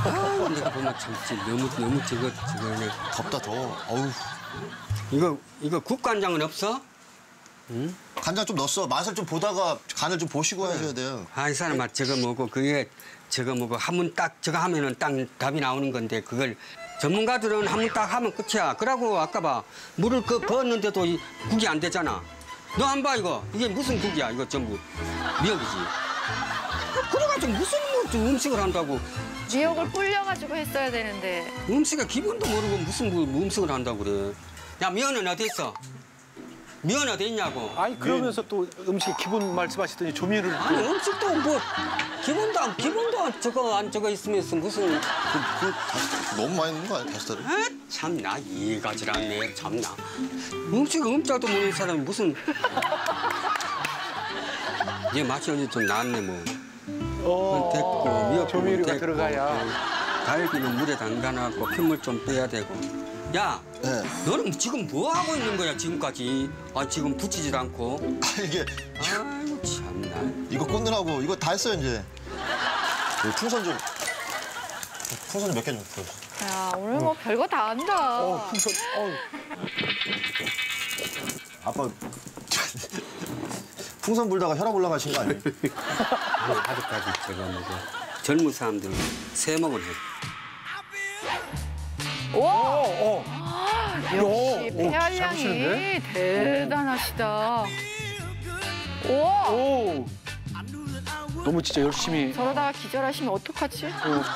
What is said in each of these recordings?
아, 내가 보면 참 너무 저거 덥다 더워. 어우. 이거 국간장은 없어? 응? 간장 좀 넣었어. 맛을 좀 보다가 간을 좀 보시고 하셔야 돼요. 아, 이 사람아 저거 뭐고 그게 저거 뭐고 하면 딱 저거 하면은 딱 답이 나오는 건데 그걸 전문가들은 하면 딱 하면 끝이야. 그러고 아까 봐 물을 부었는데도 국이 안 되잖아. 너 안 봐 이거 이게 무슨 국이야 이거 전부 미역이지. 그래가지고 무슨 뭐 음식을 한다고. 미역을 불려가지고 했어야 되는데. 음식의 기본도 모르고 무슨 뭐 음식을 한다고 그래. 야 미연은 어디 있어? 미연 어디 있냐고. 아니 그러면서 또 음식 기본 말씀하시더니 조미를 아니 음식도 뭐 기본도 저거 안 저거 있으면서 무슨 너무 많이 넣는 거 아니야 파스타를? 참나 이해가 질 않네 참나. 음식 음자도 모르는 사람이 무슨 이제 맛이 어디 좀 나왔네 뭐. 됐고 미역국은 조미료가 됐고, 들어가야. 달기는 물에 담가놨고 핏물 좀 빼야 되고. 야, 네. 너는 지금 뭐 하고 있는 거야 지금까지? 아 지금 붙이질 않고. 아 이게 아이고 참나. 이거 꽂느라고 이거 다 했어요 이제. 풍선 좀 몇 개 좀 보여주세요. 야 오늘 뭐 별거 다 한다. 풍선. 아빠 풍선 불다가 혈압 올라가신 거 아니에요? 아니, 아직까지 저거 뭐고 젊은 사람들 새먹을 해. 오! 역시 오, 폐활량이 잘하시는데? 대단하시다. 우와! 오. 너무 진짜 열심히. 저러다가 기절하시면 어떡하지?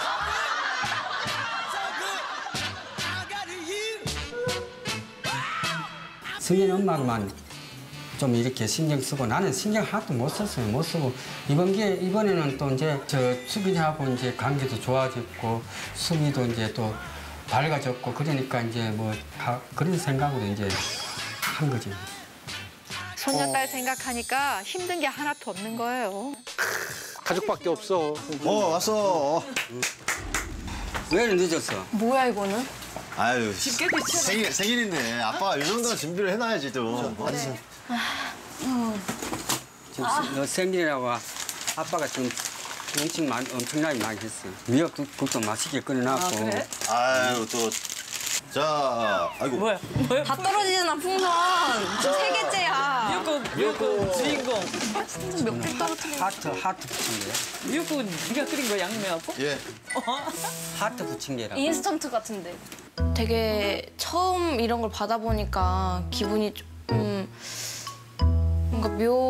승인 엄마만 좀 이렇게 신경 쓰고 나는 신경 하나도 못 썼어요. 못 쓰고 이번에는 또 이제 저 수빈이하고 이제 관계도 좋아졌고 수미도 이제 또 밝아졌고 그러니까 이제 뭐 그런 생각으로 이제 한 거지. 손녀딸 생각하니까 힘든 게 하나도 없는 거예요. 가족밖에 없어. 왔어. 왜 늦었어? 뭐야 이거는? 아유 생일인데 아빠가 이 정도는 준비를 해놔야지 또. 지금 너 생일이라고 아빠가 지금 음식 엄청나게 많이 했어. 미역국도 맛있게 끓여놨고. 그래? 아유 또. 자, 아이고. 뭐야? 다 떨어지잖아 풍선. 지금 세 개째야. 미역국 주인공. 풍선 몇 개 떨어뜨려? 하트 붙인 게야. 미역국 네가 끓인 거 양념하고? 예. 하트 붙인 게라고. 인스턴트 같은데. 되게 처음 이런 걸 받아보니까 기분이 좀 뭔가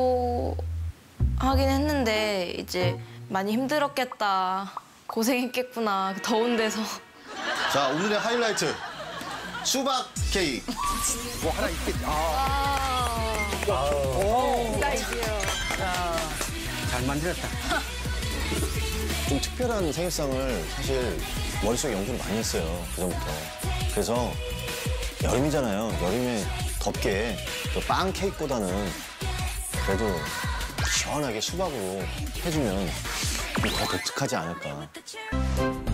묘하긴 했는데 이제 많이 힘들었겠다. 고생했겠구나. 더운 데서. 자, 오늘의 하이라이트. 수박 케이크. 뭐 하나 있겠지. 잘 만들었다. 좀 특별한 생일상을 사실 머릿속에 연구를 많이 했어요. 그전부터. 그래서 여름이잖아요. 여름에 덥게 빵 케이크보다는 그래도 시원하게 수박으로 해주면 더 독특하지 않을까.